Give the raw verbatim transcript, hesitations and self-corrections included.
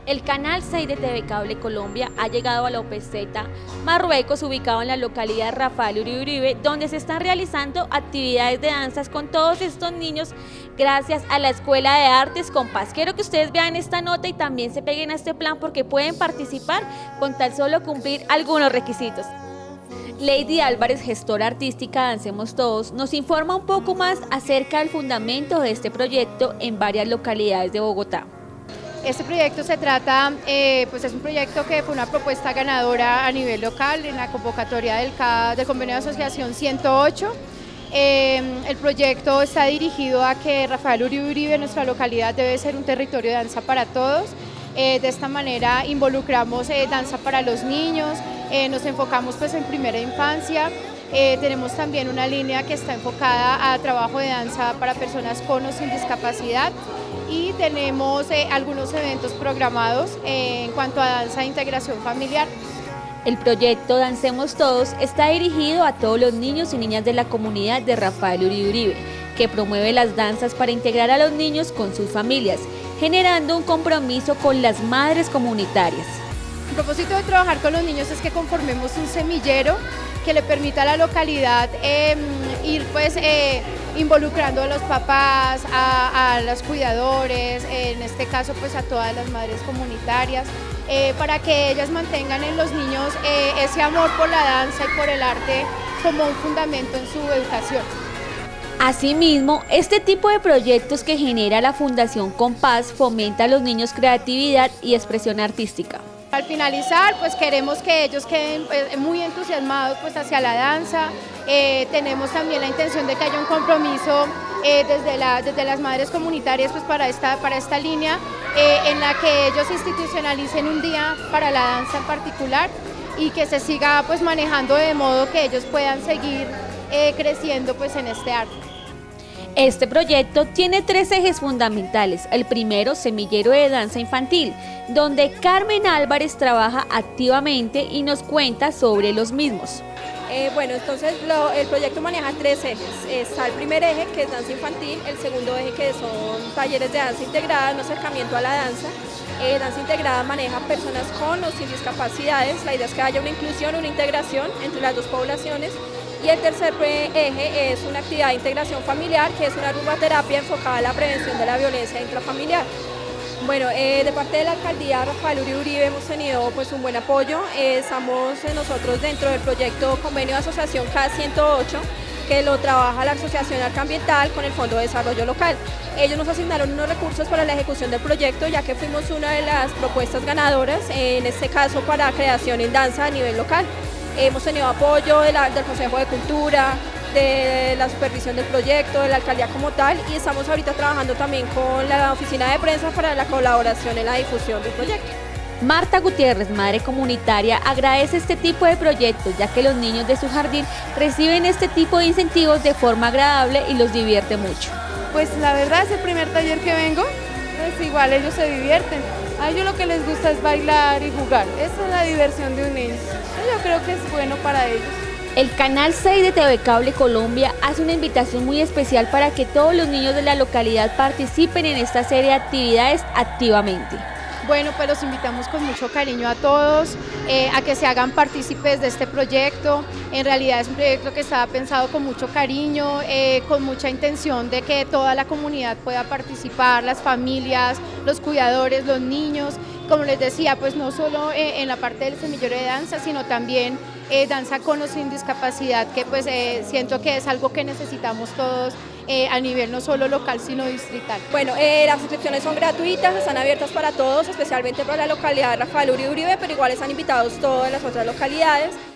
El canal seis de T V Cable Colombia ha llegado a la Opeseta, Marruecos, ubicado en la localidad Rafael Uribe Uribe, donde se están realizando actividades de danzas con todos estos niños gracias a la Escuela de Artes Compás. Quiero que ustedes vean esta nota y también se peguen a este plan porque pueden participar con tan solo cumplir algunos requisitos. Lady Álvarez, gestora artística de Dancemos Todos, nos informa un poco más acerca del fundamento de este proyecto en varias localidades de Bogotá. Este proyecto se trata, eh, pues es un proyecto que fue una propuesta ganadora a nivel local en la convocatoria del, C A, del Convenio de Asociación ciento ocho. Eh, el proyecto está dirigido a que Rafael Uribe Uribe, nuestra localidad, debe ser un territorio de danza para todos. Eh, de esta manera involucramos eh, danza para los niños, eh, nos enfocamos pues en primera infancia. Eh, tenemos también una línea que está enfocada a trabajo de danza para personas con o sin discapacidad y tenemos eh, algunos eventos programados eh, en cuanto a danza de integración familiar. El proyecto Dancemos Todos está dirigido a todos los niños y niñas de la comunidad de Rafael Uribe Uribe, que promueve las danzas para integrar a los niños con sus familias, generando un compromiso con las madres comunitarias. El propósito de trabajar con los niños es que conformemos un semillero que le permita a la localidad eh, ir pues eh, involucrando a los papás, a, a los cuidadores, en este caso pues a todas las madres comunitarias, eh, para que ellas mantengan en los niños eh, ese amor por la danza y por el arte como un fundamento en su educación. Asimismo, este tipo de proyectos que genera la Fundación Compás fomenta a los niños creatividad y expresión artística. Al finalizar, pues queremos que ellos queden pues, muy entusiasmados pues, hacia la danza. Eh, tenemos también la intención de que haya un compromiso eh, desde, la, desde las madres comunitarias pues, para, esta, para esta línea, eh, en la que ellos institucionalicen un día para la danza en particular y que se siga pues, manejando de modo que ellos puedan seguir eh, creciendo pues, en este arte. Este proyecto tiene tres ejes fundamentales. El primero, semillero de danza infantil, donde Carmen Álvarez trabaja activamente y nos cuenta sobre los mismos. Eh, bueno, entonces lo, el proyecto maneja tres ejes. Está el primer eje, que es danza infantil, el segundo eje, que son talleres de danza integrada, un acercamiento a la danza. Eh, danza integrada maneja personas con o sin discapacidades. La idea es que haya una inclusión, una integración entre las dos poblaciones. Y el tercer eje es una actividad de integración familiar, que es una rumbaterapia enfocada a la prevención de la violencia intrafamiliar. Bueno, eh, de parte de la alcaldía Rafael Uribe Uribe hemos tenido pues, un buen apoyo. Eh, estamos eh, nosotros dentro del proyecto Convenio de Asociación C A ciento ocho, que lo trabaja la Asociación Arcaambiental con el Fondo de Desarrollo Local. Ellos nos asignaron unos recursos para la ejecución del proyecto, ya que fuimos una de las propuestas ganadoras, eh, en este caso para creación en danza a nivel local. Hemos tenido apoyo de la, del Consejo de Cultura, de la supervisión del proyecto, de la alcaldía como tal, y estamos ahorita trabajando también con la oficina de prensa para la colaboración en la difusión del proyecto. Marta Gutiérrez, madre comunitaria, agradece este tipo de proyectos, ya que los niños de su jardín reciben este tipo de incentivos de forma agradable y los divierte mucho. Pues la verdad es el primer taller que vengo, pues igual ellos se divierten. A ellos lo que les gusta es bailar y jugar, esa es la diversión de un niño. Yo creo que es bueno para ellos. El canal seis de T V Cable Colombia hace una invitación muy especial para que todos los niños de la localidad participen en esta serie de actividades activamente. Bueno, pues los invitamos con mucho cariño a todos, eh, a que se hagan partícipes de este proyecto. En realidad es un proyecto que estaba pensado con mucho cariño, eh, con mucha intención de que toda la comunidad pueda participar, las familias, los cuidadores, los niños. Como les decía, pues no solo eh, en la parte del semillero de danza, sino también eh, danza con o sin discapacidad, que pues eh, siento que es algo que necesitamos todos eh, a nivel no solo local, sino distrital. Bueno, eh, las inscripciones son gratuitas, están abiertas para todos, especialmente para la localidad de Rafael Uribe Uribe, pero igual están invitados todas las otras localidades.